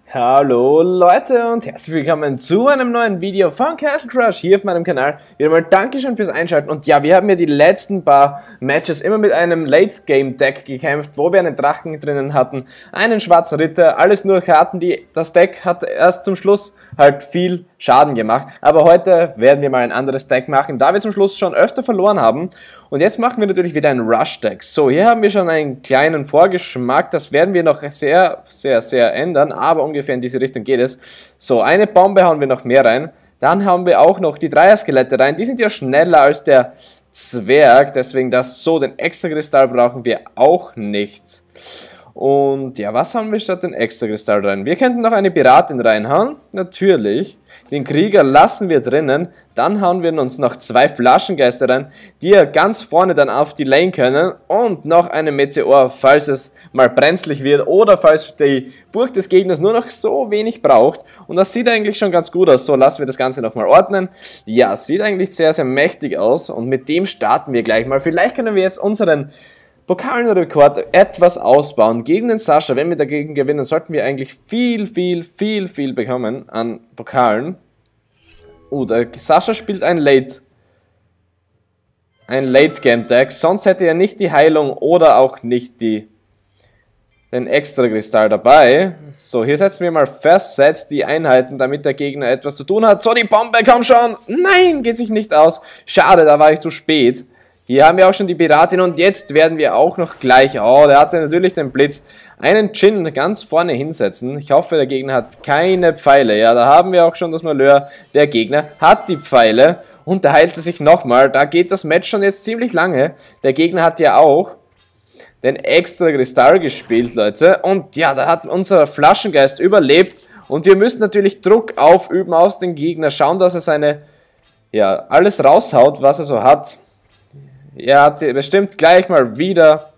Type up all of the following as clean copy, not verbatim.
Hallo Leute und herzlich willkommen zu einem neuen Video von Castle Crush hier auf meinem Kanal. Wieder mal Dankeschön fürs Einschalten und ja, wir haben ja die letzten paar Matches immer mit einem Late-Game-Deck gekämpft, wo wir einen Drachen drinnen hatten, einen schwarzen Ritter, alles nur Karten, das Deck hat erst zum Schluss halt viel Schaden gemacht. Aber heute werden wir mal ein anderes Deck machen, da wir zum Schluss schon öfter verloren haben. Und jetzt machen wir natürlich wieder ein Rush-Deck. So, hier haben wir schon einen kleinen Vorgeschmack, das werden wir noch sehr ändern, aber ungefähr in diese Richtung geht es. So, eine Bombe hauen wir noch mehr rein. Dann haben wir auch noch die Dreier-Skelette rein, die sind ja schneller als der Zwerg, deswegen den Extra-Kristall brauchen wir auch nicht. Und ja, was haben wir statt den Extra-Kristall rein? Wir könnten noch eine Piratin reinhauen, natürlich. Den Krieger lassen wir drinnen. Dann hauen wir uns noch zwei Flaschengeister rein, die ja ganz vorne dann auf die Lane können. Und noch eine Meteor, falls es mal brenzlig wird oder falls die Burg des Gegners nur noch so wenig braucht. Und das sieht eigentlich schon ganz gut aus. So, lassen wir das Ganze nochmal ordnen. Ja, sieht eigentlich sehr mächtig aus. Und mit dem starten wir gleich mal. Vielleicht können wir jetzt unseren Pokalenrekord etwas ausbauen gegen den Sascha. Wenn wir dagegen gewinnen, sollten wir eigentlich viel bekommen an Pokalen. Der Sascha spielt ein Late-Game-Deck, sonst hätte er nicht die Heilung oder auch nicht den Extra-Kristall dabei. So, hier setzen wir mal versetzt die Einheiten, damit der Gegner etwas zu tun hat. So, die Bombe, komm schon! Nein, geht sich nicht aus. Schade, da war ich zu spät. Hier haben wir auch schon die Piratin und jetzt werden wir auch noch gleich, oh, der hatte natürlich den Blitz, einen Djinn ganz vorne hinsetzen. Ich hoffe, der Gegner hat keine Pfeile. Ja, da haben wir auch schon das Malheur, der Gegner hat die Pfeile und da heilt er sich nochmal. Da geht das Match schon jetzt ziemlich lange. Der Gegner hat ja auch den extra Kristall gespielt, Leute. Und ja, da hat unser Flaschengeist überlebt und wir müssen natürlich Druck aufüben aus den Gegner. Schauen, dass er alles raushaut, was er so hat. Er hat bestimmt gleich mal wieder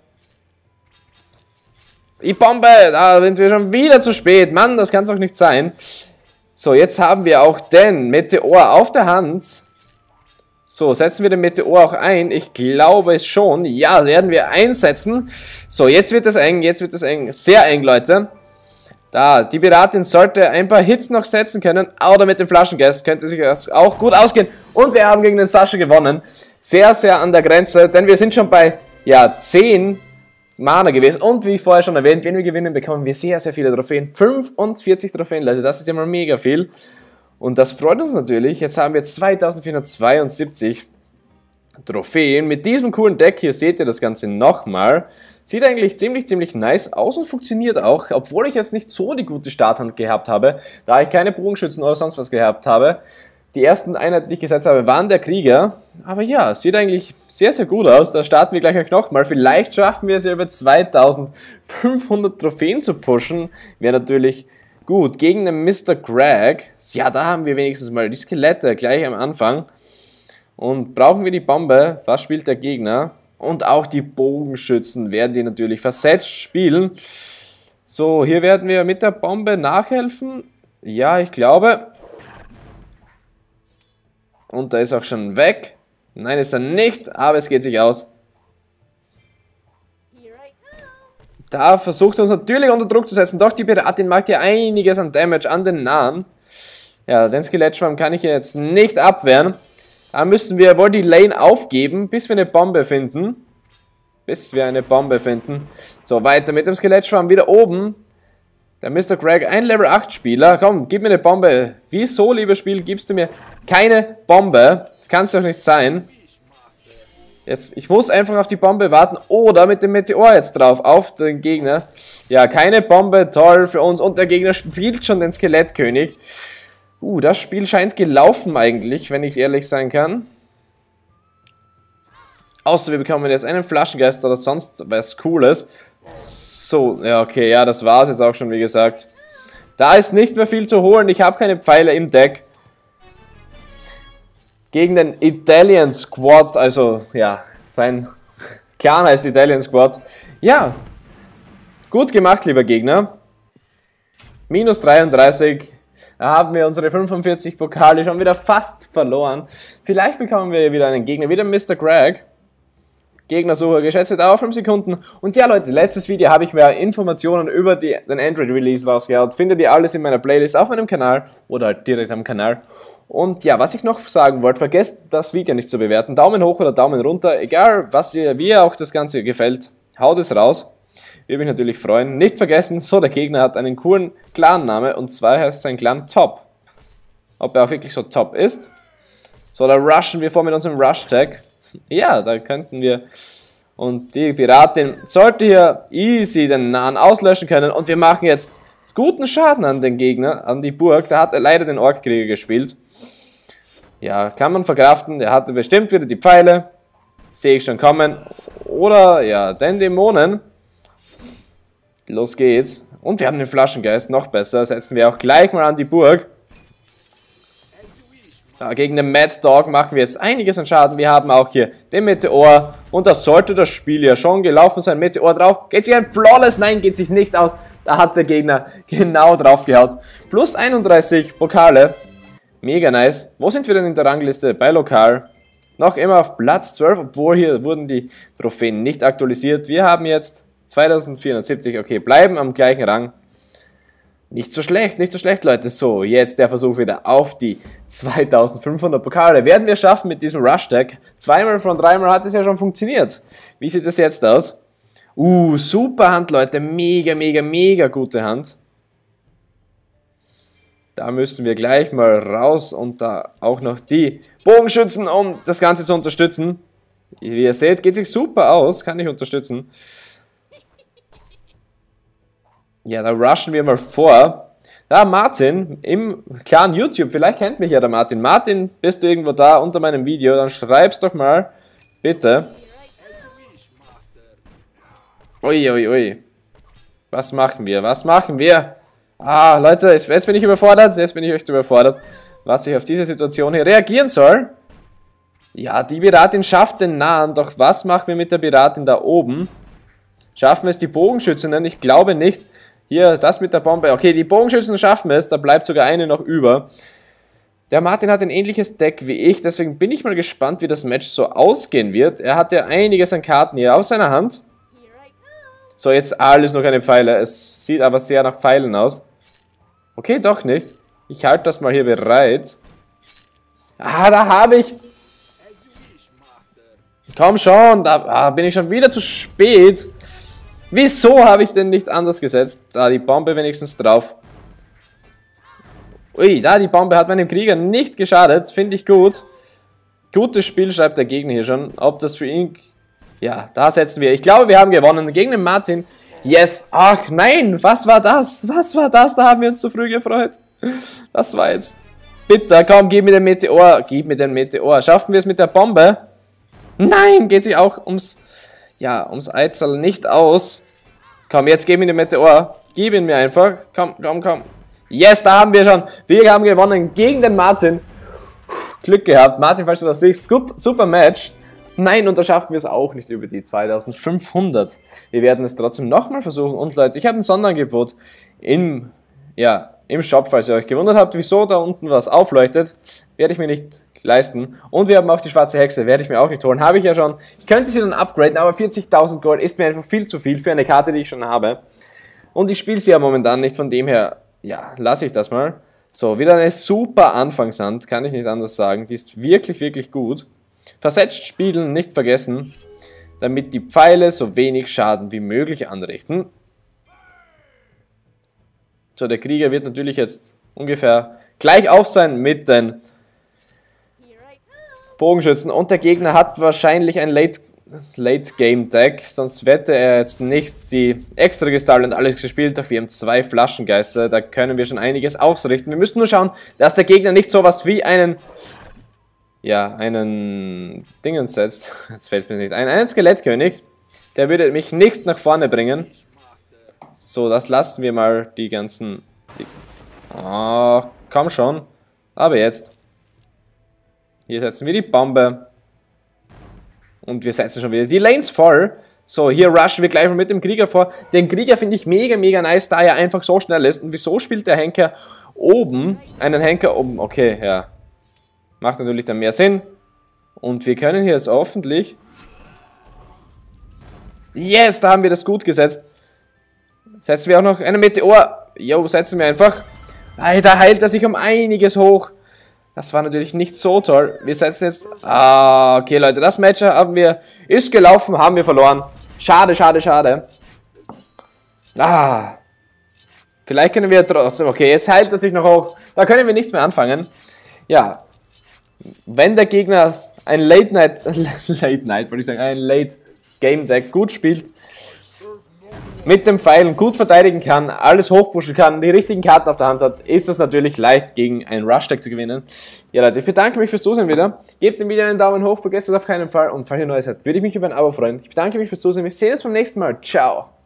die Bombe, da sind wir schon wieder zu spät. Mann, das kann es doch nicht sein. So, jetzt haben wir auch den Meteor auf der Hand. So, setzen wir den Meteor auch ein. Ich glaube es schon. Ja, werden wir einsetzen. So, jetzt wird es eng, sehr eng, Leute. Da, die Piratin sollte ein paar Hits noch setzen können. Oder mit dem Flaschengeist könnte sich das auch gut ausgehen. Und wir haben gegen den Sascha gewonnen. Sehr an der Grenze, denn wir sind schon bei, 10 Mana gewesen. Und wie vorher schon erwähnt, wenn wir gewinnen, bekommen wir sehr viele Trophäen. 45 Trophäen, Leute, das ist ja mal mega viel. Und das freut uns natürlich. Jetzt haben wir 2472 Trophäen. Mit diesem coolen Deck hier seht ihr das Ganze nochmal. Sieht eigentlich ziemlich nice aus und funktioniert auch, obwohl ich jetzt nicht so die gute Starthand gehabt habe, da ich keine Bogenschützen oder sonst was gehabt habe. Die ersten Einheiten, die ich gesetzt habe, waren der Krieger. Aber ja, sieht eigentlich sehr gut aus. Da starten wir gleich nochmal. Vielleicht schaffen wir es ja über 2500 Trophäen zu pushen. Wäre natürlich gut. Gegen den Mr. Greg. Ja, da haben wir wenigstens mal die Skelette gleich am Anfang. Und brauchen wir die Bombe? Was spielt der Gegner? Und auch die Bogenschützen werden die natürlich versetzt spielen. So, hier werden wir mit der Bombe nachhelfen. Ja, ich glaube. Und da ist auch schon weg. Nein, ist er nicht, aber es geht sich aus. Da versucht er uns natürlich unter Druck zu setzen. Doch die Piratin macht hier einiges an Damage an den Nahen. Ja, den Skelettschwarm kann ich jetzt nicht abwehren. Da müssen wir wohl die Lane aufgeben, bis wir eine Bombe finden. So, weiter mit dem Skelettschwarm wieder oben. Der Mr. Greg, ein Level 8 Spieler. Komm, gib mir eine Bombe. Wieso, lieber Spiel, gibst du mir keine Bombe? Das kann es doch nicht sein. Jetzt, ich muss einfach auf die Bombe warten. Oder mit dem Meteor jetzt drauf, auf den Gegner. Ja, keine Bombe, toll für uns. Und der Gegner spielt schon den Skelettkönig. Das Spiel scheint gelaufen eigentlich, wenn ich ehrlich sein kann. Außer wir bekommen jetzt einen Flaschengeist oder sonst was Cooles. So, ja, okay, ja, das war's jetzt auch schon, wie gesagt. Da ist nicht mehr viel zu holen, ich habe keine Pfeile im Deck. Gegen den Italian Squad, also, ja, sein Clan heißt Italian Squad. Ja, gut gemacht, lieber Gegner. Minus 33, da haben wir unsere 45 Pokale schon wieder fast verloren. Vielleicht bekommen wir wieder einen Gegner, wieder Mr. Greg. Gegnersuche, geschätzte Dauer 5 Sekunden. Und ja Leute, letztes Video habe ich mir Informationen über den Android-Release rausgehauen. Findet ihr alles in meiner Playlist auf meinem Kanal oder halt direkt am Kanal. Und ja, was ich noch sagen wollte, vergesst das Video nicht zu bewerten. Daumen hoch oder Daumen runter, egal wie ihr auch das Ganze gefällt. Haut es raus. Würde mich natürlich freuen. Nicht vergessen, so der Gegner hat einen coolen Clan-Name und zwar heißt sein Clan Top. Ob er auch wirklich so top ist? So, da rushen wir vor mit unserem Rush-Tag. Ja, da könnten wir. Und die Piratin sollte hier easy den Nahen auslöschen können. Und wir machen jetzt guten Schaden an den Gegner, an die Burg. Da hat er leider den Orkkrieger gespielt. Ja, kann man verkraften. Der hatte bestimmt wieder die Pfeile. Sehe ich schon kommen. Oder, ja, den Dämonen. Los geht's. Und wir haben den Flaschengeist, noch besser. Setzen wir auch gleich mal an die Burg. Ja, gegen den Mad Dog machen wir jetzt einiges an Schaden. Wir haben auch hier den Meteor. Und da sollte das Spiel ja schon gelaufen sein. Meteor drauf. Geht sich ein Flawless? Nein, geht sich nicht aus. Da hat der Gegner genau drauf gehaut. Plus 31 Pokale. Mega nice. Wo sind wir denn in der Rangliste? Bei Lokal. Noch immer auf Platz 12, obwohl hier wurden die Trophäen nicht aktualisiert. Wir haben jetzt 2470. Okay, bleiben am gleichen Rang. Nicht so schlecht, Leute. So, jetzt der Versuch wieder auf die 2500 Pokale. Werden wir schaffen mit diesem Rush-Tag. Zweimal von dreimal hat es ja schon funktioniert. Wie sieht es jetzt aus? Super Hand, Leute. Mega, mega, mega gute Hand. Da müssen wir gleich mal raus und da auch noch die Bogenschützen, um das Ganze zu unterstützen. Wie ihr seht, geht sich super aus. Kann ich unterstützen. Ja, da rushen wir mal vor. Da, Martin, im Clan YouTube, vielleicht kennt mich ja der Martin. Martin, bist du irgendwo da unter meinem Video? Dann schreib's doch mal, bitte. Ui. Was machen wir? Leute, jetzt bin ich überfordert. Jetzt bin ich echt überfordert, was ich auf diese Situation hier reagieren soll. Ja, die Piratin schafft den Nahen, doch was machen wir mit der Piratin da oben? Schaffen wir es, die Bogenschützinnen? Ich glaube nicht. Hier, das mit der Bombe. Okay, die Bogenschützen schaffen es. Da bleibt sogar eine noch über. Der Martin hat ein ähnliches Deck wie ich. Deswegen bin ich mal gespannt, wie das Match so ausgehen wird. Er hat ja einiges an Karten hier auf seiner Hand. So, jetzt alles noch keine Pfeile. Es sieht aber sehr nach Pfeilen aus. Okay, doch nicht. Ich halte das mal hier bereit. Da habe ich... Komm schon, da bin ich schon wieder zu spät. Wieso habe ich denn nicht anders gesetzt? Da die Bombe wenigstens drauf. Ui, da die Bombe hat meinem Krieger nicht geschadet. Finde ich gut. Gutes Spiel, schreibt der Gegner hier schon. Ob das für ihn... Ja, da setzen wir. Ich glaube, wir haben gewonnen. Gegen den Martin. Yes. Ach nein, was war das? Da haben wir uns zu früh gefreut. Das war jetzt... Bitte, komm, gib mir den Meteor. Schaffen wir es mit der Bombe? Nein, geht sich auch ums Eizel nicht aus. Komm, jetzt gib mir den Meteor. Gib ihn mir einfach. Komm. Yes, da haben wir schon. Wir haben gewonnen gegen den Martin. Glück gehabt. Martin, falls du das siehst, super Match. Nein, und da schaffen wir es auch nicht über die 2500. Wir werden es trotzdem nochmal versuchen. Und Leute, ich habe ein Sonderangebot im Shop, falls ihr euch gewundert habt, wieso da unten was aufleuchtet. Werde ich mir nicht leisten. Und wir haben auch die schwarze Hexe, werde ich mir auch nicht holen. Habe ich ja schon. Ich könnte sie dann upgraden, aber 40.000 Gold ist mir einfach viel zu viel für eine Karte, die ich schon habe. Und ich spiele sie ja momentan nicht, von dem her, ja, lasse ich das mal. So, wieder eine super Anfangshand, kann ich nicht anders sagen. Die ist wirklich, wirklich gut. Versetzt spielen, nicht vergessen, damit die Pfeile so wenig Schaden wie möglich anrichten. So, der Krieger wird natürlich jetzt ungefähr gleich auf sein mit den Bogenschützen und der Gegner hat wahrscheinlich ein Late-Game-Deck, sonst hätte er jetzt nicht die Extra-Gestalt und alles gespielt, doch wir haben 2 Flaschengeister, da können wir schon einiges ausrichten. Wir müssen nur schauen, dass der Gegner nicht sowas wie einen Dingens setzt, jetzt fällt mir nicht ein, einen Skelettkönig, der würde mich nicht nach vorne bringen. So, das lassen wir mal die ganzen... Oh, komm schon, aber jetzt. Hier setzen wir die Bombe. Und wir setzen schon wieder die Lanes voll. So, hier rushen wir gleich mal mit dem Krieger vor. Den Krieger finde ich mega, mega nice, da er einfach so schnell ist. Und wieso spielt der Henker oben? Einen Henker oben, okay, ja. Macht natürlich dann mehr Sinn. Und wir können hier jetzt hoffentlich Yes, da haben wir das gut gesetzt. Setzen wir auch noch eine Meteor. Jo, setzen wir einfach. Da heilt er sich um einiges hoch. Das war natürlich nicht so toll. Wir setzen jetzt... okay, Leute, das Match haben wir... Ist gelaufen, haben wir verloren. Schade, schade, schade. Vielleicht können wir trotzdem... Okay, jetzt heilt er sich noch hoch. Da können wir nichts mehr anfangen. Ja. Wenn der Gegner ein Late Night, wollte ich sagen, ein Late Game Deck gut spielt, mit dem Pfeilen gut verteidigen kann, alles hochpushen kann, die richtigen Karten auf der Hand hat, ist es natürlich leicht gegen ein Rush Deck zu gewinnen. Ja Leute, ich bedanke mich fürs Zusehen wieder. Gebt dem Video einen Daumen hoch, vergesst es auf keinen Fall und falls ihr neu seid, würde ich mich über ein Abo freuen. Ich bedanke mich fürs Zusehen, wir sehen uns beim nächsten Mal. Ciao!